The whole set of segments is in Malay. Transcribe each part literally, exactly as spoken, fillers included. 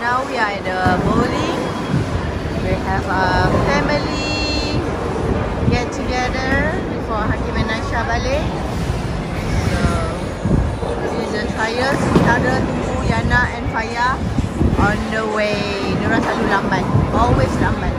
now we are at the bowling. We have a family get together before Hakim and Aisha balik. So this is the trials. Kita ada tunggu Yana and Faya on the way. Diorang selalu lambat, always lambat.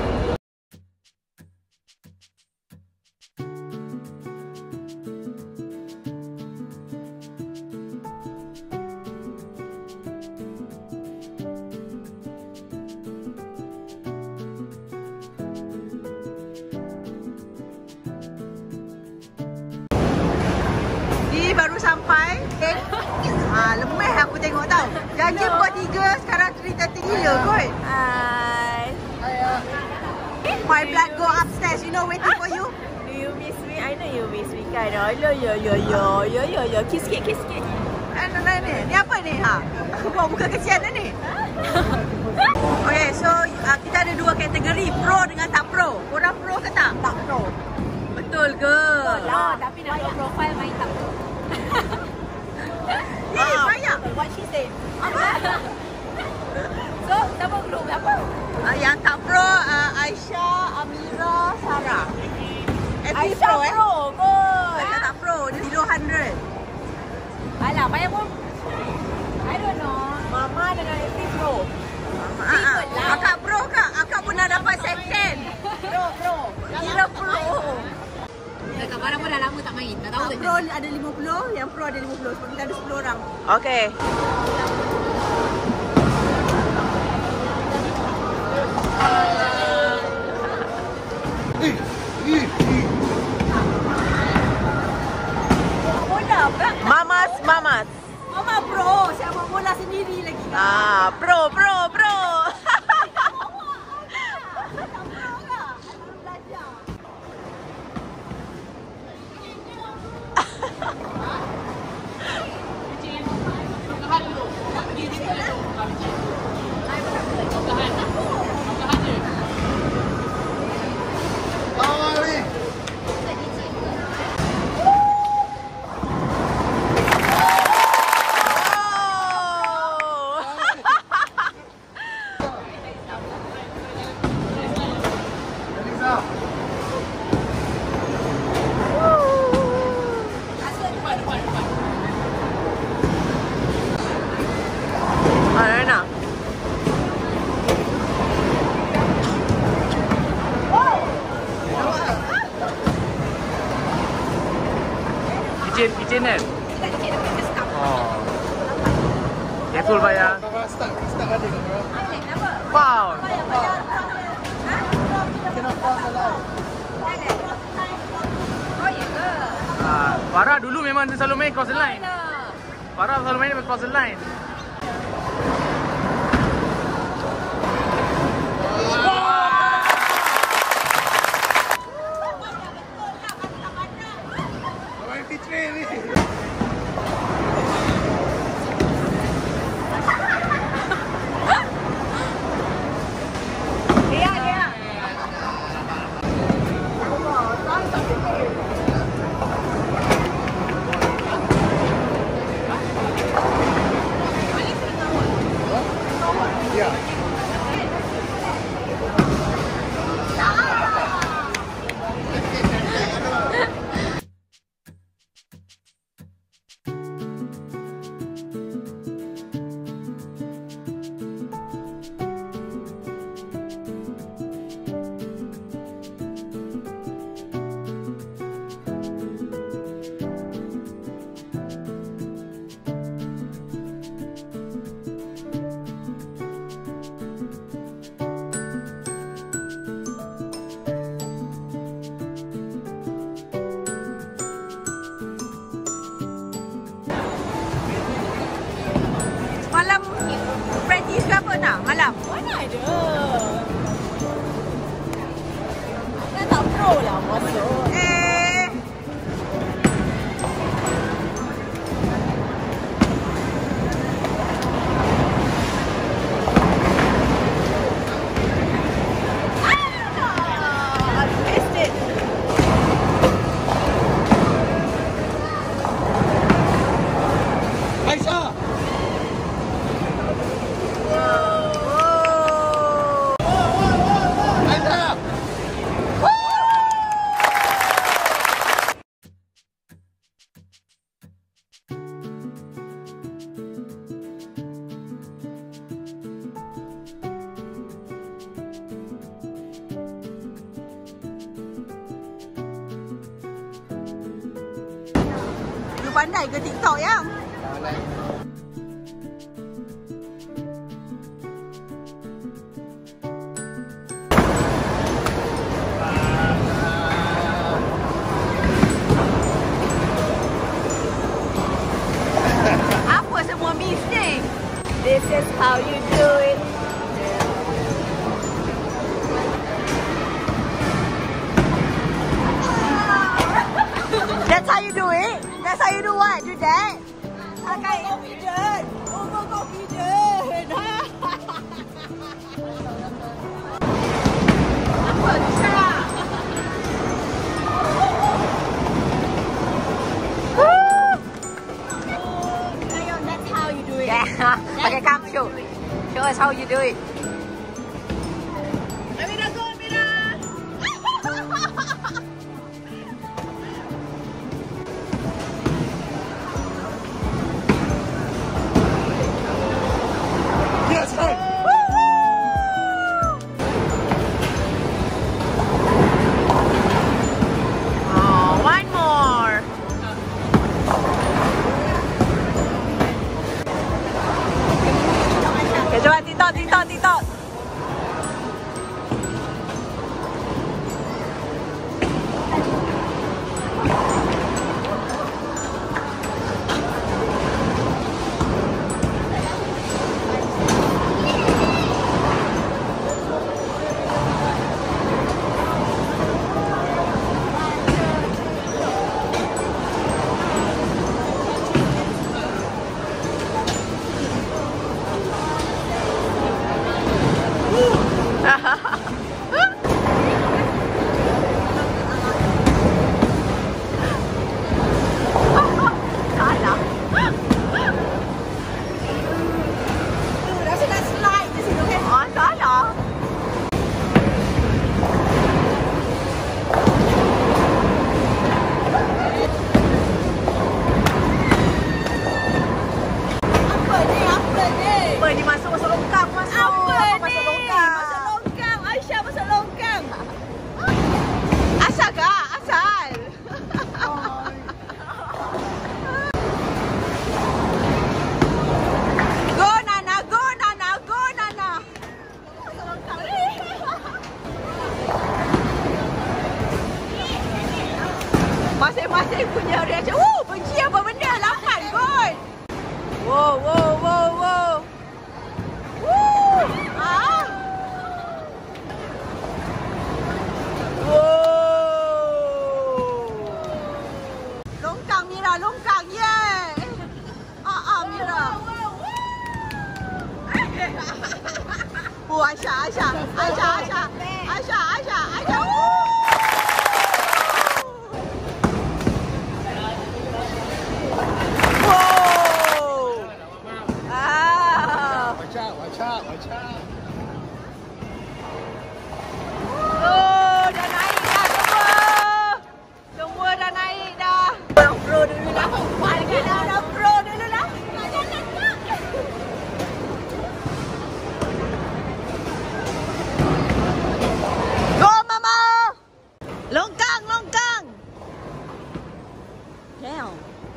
Baru sampai eh, ha, lemah aku tengok tau. Janji buat tiga, sekarang cerita gila kot. Hi. My blood go upstairs, you know, waiting for you. Do you miss me? I know you miss me kan. Oh, yo yo yo yo yo yo yo. Kiss sikit, kiss sikit. Eh, no, no, ni. Ni apa ni? Ha? Aku buat muka kesian dah ni. Okay, so uh, kita ada dua kategori, pro dengan tak pro. Korang pro ke tak? Tak pro. Betul ke? Betul lah, tapi nak buat profile main tak pro. Eh, banyak. What she said. So, siapa group apa? Uh, yang tak pro, uh, Aisyah, Amira, Sarah. Actually Aisyah pro, eh? pro kot. Aisyah tak pro, dia zero hundred. Alah, banyak pun. I don't know. Mama dengan Efi pro. Ah, ah. Akak pro kak? Akak pun dah dapat second. Pro, pro. Kira pro. Dekat barang pun dah lama tak main. Dah tahu tak? Pro ada lima puluh, yang pro ada lima puluh. Sebab kita ada sepuluh orang. Okay. Bola pula. Mamas, mamas. Mama pro. Saya buat bola sendiri lagi. Ah, pro, pro, pro. Kitchen, kitchen kan? Oh. Careful bayar. Start, start balik kat bawah. Wow. Ah, Farah dulu memang dia selalu main cross the line. Farah selalu main cross the line. Malam practice ke apa tak? Malam? Mana ada. Dah tak pro lah masuk. Eh. Ah, I missed it. Aisyah! Wow. pandai ke TikTok yang? Apa semua miss ni? This is how you do it. That's how you do it? That's how you do what? Do that? Okay. Overconfident. Overconfident. Apa tu Sarah? Nayeon, that's how you do it. Yeah. Okay, come show. Show us how you do it. Amira, go Amira. Yes, right. Oh, one more. Okay, coba TikTok, TikTok, TikTok. Salah. Rasa nak slide di situ kan? Oh, salah. Apa ni? Apa ni? Apa ni masuk masuk longkang masuk. Apa ni? Masuk longkang. Masuk longkang. Aisyah masuk longkang. Asal kak? Asal. Go Nana, go Nana, go Nana. Masuk longkang ni. Masing-masing punya reaction. Oh, benci apa benda? lapan kot. Wow, wow, wow, wow. Woo. Ah. Wow. Longkang Mira, longkang. Yeah. Ah, ah Mira. Oh, Aisyah, Aisyah, Aisyah, Aisyah, Aisyah, Aisyah, Aisyah. Woo. Wow. Ah. Watch out, watch out, watch out. Oh, dah naik dah semua. Semua dah naik dah. Dah pro dulu lah. Balik dah, dah pro dulu lah. Go Mama. Longkang, longkang. Damn.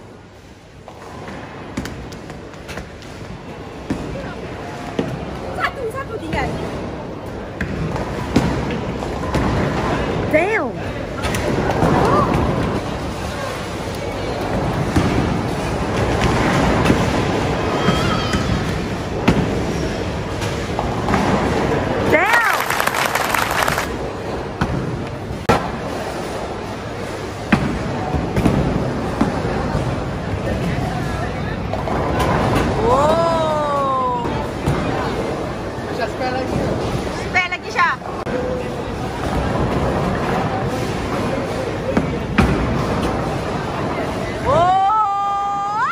Satu, satu tinggal. Damn. Damn. Wow. Aisyah, spare lagi. Spare lagi Syah. Oh.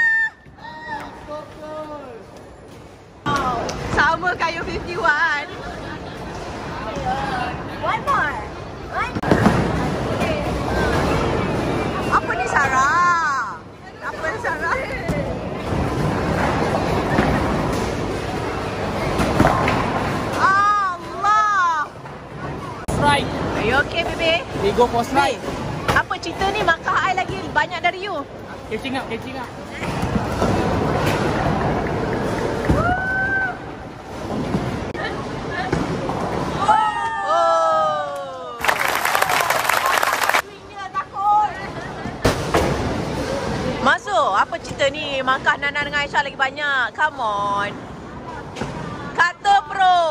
Sama kayu lima puluh satu. One more. One. Apa ni Sarah? Apa ni Sarah? Allah. Right. Are you okay, baby? We go for slide. Apa cerita ni? Markah I lagi banyak dari you. Catching up, catching up. Masuk. Apa cerita ni? Mangkah Nana dengan Aisyah lagi banyak. Come on. Kata Pro.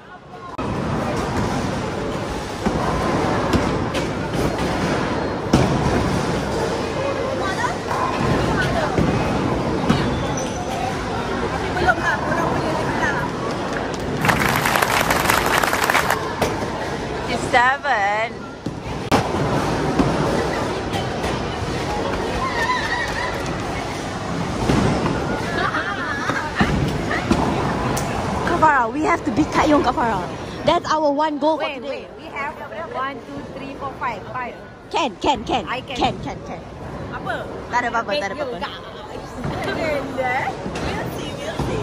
Belum lah, korang boleh lagi lah. It's seven. Kafara, we have to beat Kak Yong, Kafara. That's our one goal for Wait, today. wait. We have one, two, three, four, five. Five. Can, can, can. I can. Can, can, can. Apa? Tak ada apa-apa, tak ada apa-apa. We'll see, we'll see.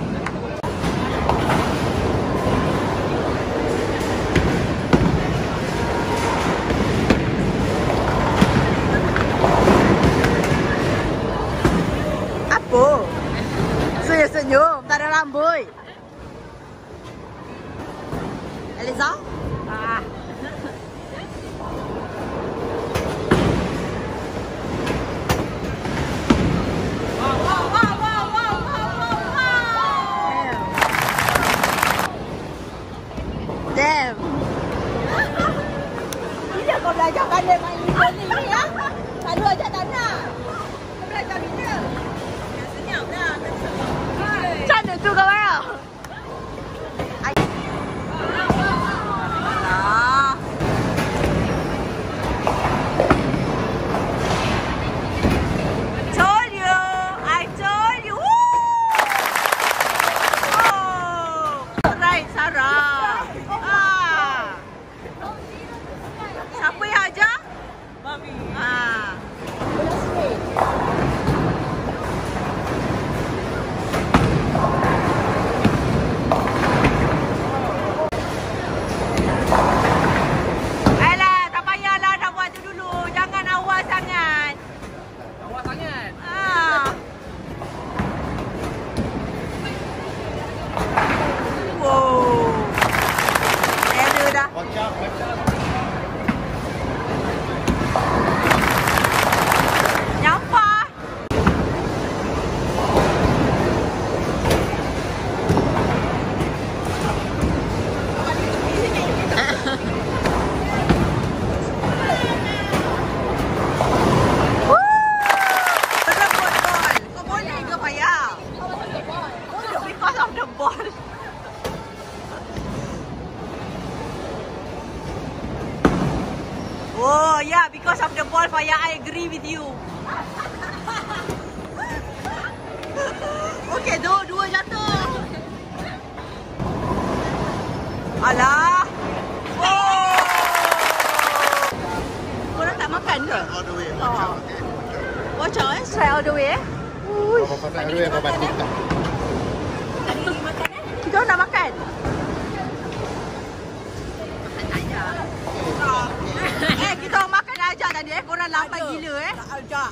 Apa? Senyum-senyum, tak ada rambut. Eliza? Ah. Wow, wow, wow, wow, wow, wow, wow. Damn. Bila kau belajar pandai main liga ni ya? Tak ada aja tak nak. Kau belajar bila? Ya senyap dah. Macam mana tu kau marah? Alah. Told you. I told you. Woo! Oh. Right, Sarah. Ah. Siapa yang ajar? Mami. Ah. Alah, tak payahlah dah buat tu dulu. Jangan awal sangat. Awak sangat. Ah. Wow. Error dah. Watch out, watch out. Nyampah. Rebut ball. Kau boleh ke payah? Because of the ball. Oh yeah, because of the ball, Faya, I agree with you. Okay, dua dua jatuh. Alah. Oh. Korang tak makan ke? All the way, watch out. Okay. Watch out eh, try all the way eh. Uish. Bapak pasal all the way, bapak tiktok. Kita orang nak makan. Eh, kita orang makan dah ajak tadi eh. Korang lambat gila eh. Tak ajak.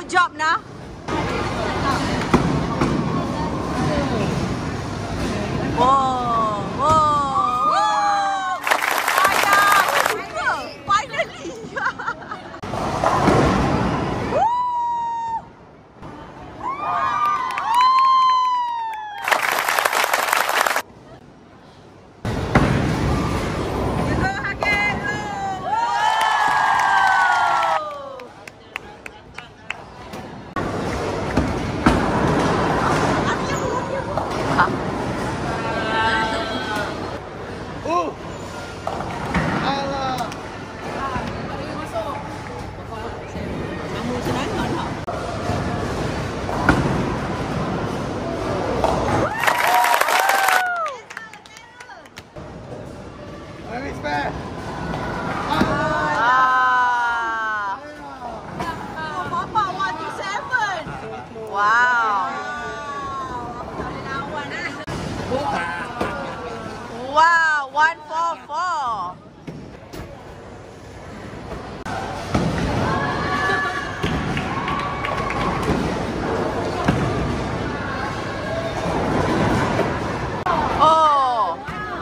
job nah. Wow, wow, wow. Ayah, finally. Wow, one four four. Oh.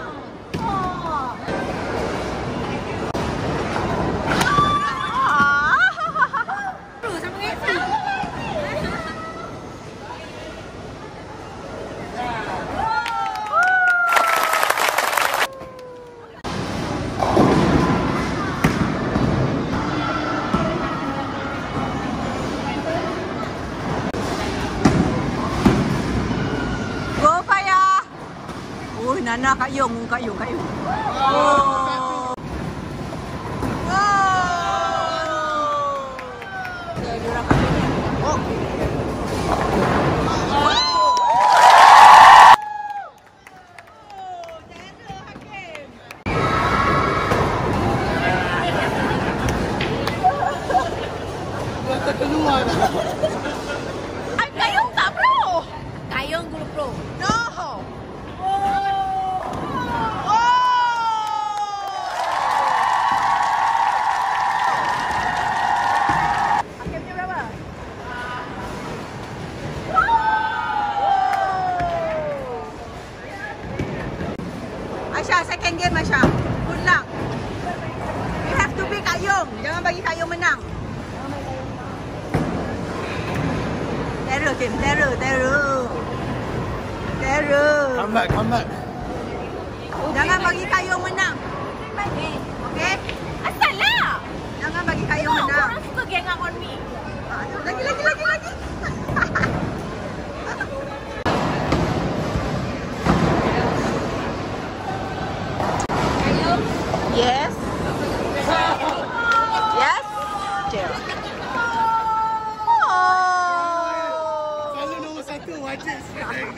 Nana Kak Yong, Kak Yong, Kak Yong. Oh. Oh. Kak Yong tak pro. Kak Yong guru pro. No. Aisyah, second game Aisyah. Good luck. You have to beat Kak Yong. Jangan bagi Kak Yong menang. Terror game, terror, terror. Terror. Come back, come back. Jangan bagi Kak Yong menang. Okay? Asal-lah. Jangan bagi Kak Yong menang. Korang suka gang up on me. Lagi, lagi, lagi, lagi. Yes. Yes. Chill. Oh. Selalu nombor satu wajib sekarang.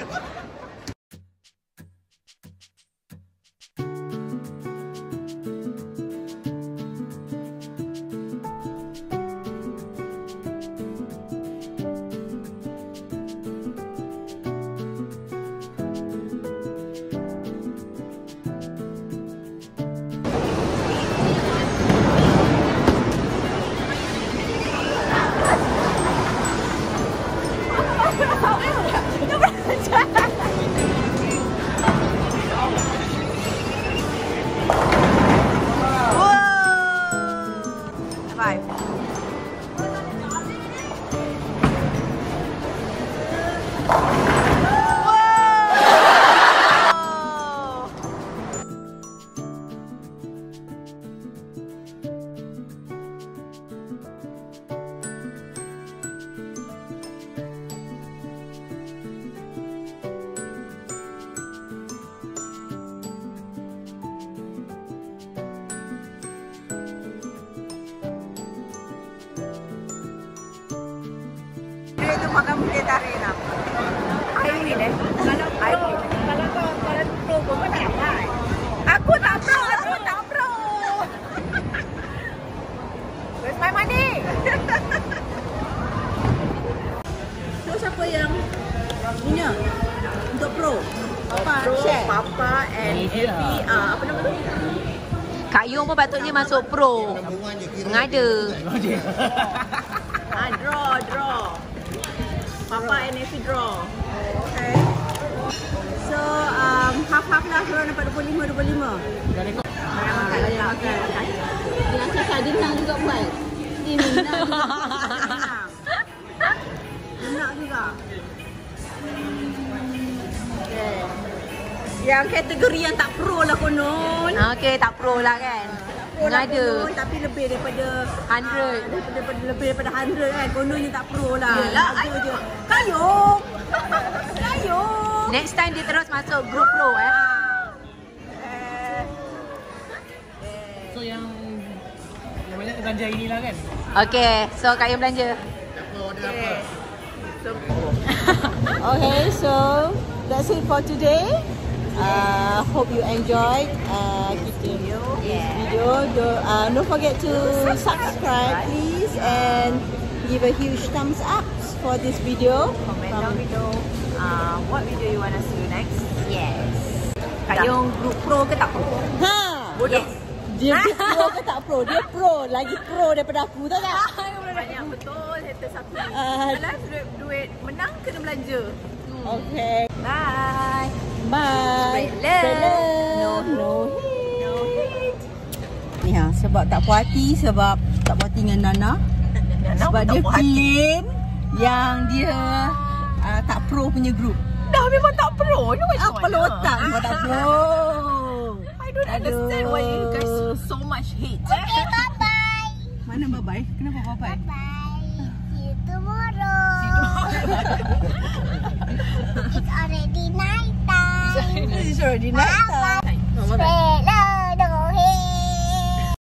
Itu makan bukit arena. Air deh. Kalau air. Kalau kau kalau pro kau tak apa. Aku tak pro, aku tak pro. Where's my money? So siapa yang punya untuk pro? Papa share. Papa and F B ah apa nama tu? Kak Yong pun patutnya masuk pro. Mengada. Ah, draw, draw. Papa and Effie draw. Okay. So, um, half-half lah. Korang dapat dua puluh lima dua puluh lima. Makan, makan, makan. Dia cakap dia nak juga buat. Dia minang. Nak juga. Okay. Yang kategori yang tak pro lah konon. Okay, tak pro lah kan. Pro lah Ada. konon, tapi lebih daripada Hundred. ah, daripada, daripada, lebih daripada hundred kan. Kononnya tak pro lah. Yelah, Lagu je. Kayung. Kayung. Next time dia terus masuk grup pro eh. Eh, So yang yang banyak belanja inilah kan. Okay, so Kak Yung belanja. okay. Okay, so that's it for today. Uh, hope you enjoyed uh, kita this video. Do, uh, don't forget to subscribe please and give a huge thumbs up for this video. Comment down below. Uh, what video you want us to do next? Yes. Kak Yung group pro ke tak pro? Ha. Yes. Dia pro ke tak pro? Dia pro, lagi pro daripada aku tahu tak? Banyak betul haters aku. Ah. Alah, duit, duit menang kena belanja. Okay. Bye. Bye. Spread love. Spread love. No hate. Ni ha, sebab tak puas hati, sebab tak puas hati dengan Nana. Sebab dia claim yang dia uh, tak pro punya grup. Dah memang tak pro. You macam Apa lo tak memang tak pro. I don't understand why you guys so much hate. Okay, bye-bye. Mana bye-bye? Kenapa bye-bye? Bye. See you tomorrow. It's already night time. It's already night time. Spread